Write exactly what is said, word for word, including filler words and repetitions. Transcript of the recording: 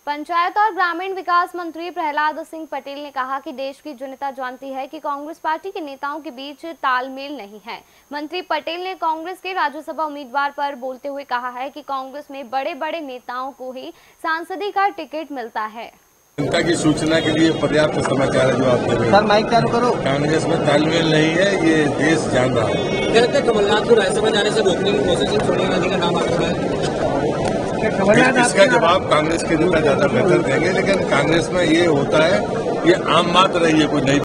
पंचायत और ग्रामीण विकास मंत्री प्रहलाद सिंह पटेल ने कहा कि देश की जनता जानती है कि कांग्रेस पार्टी के नेताओं के बीच तालमेल नहीं है। मंत्री पटेल ने कांग्रेस के राज्यसभा उम्मीदवार पर बोलते हुए कहा है कि कांग्रेस में बड़े बड़े नेताओं को ही सांसदी का टिकट मिलता है। जनता की सूचना के लिए पर्याप्त समाचार है जो आप दे रहे हैं। सर माइक चालू करो। कांग्रेस में तालमेल नहीं है, ये देश जान रहा है। कहते हैं कमलनाथ को राज्यसभा जाने से रोकने की कोशिश सोनिया गांधी का नाम आता है। इसका जवाब कांग्रेस के नेता ज्यादा बेहतर देंगे, लेकिन कांग्रेस में ये होता है, ये आम बात रही है, कोई नई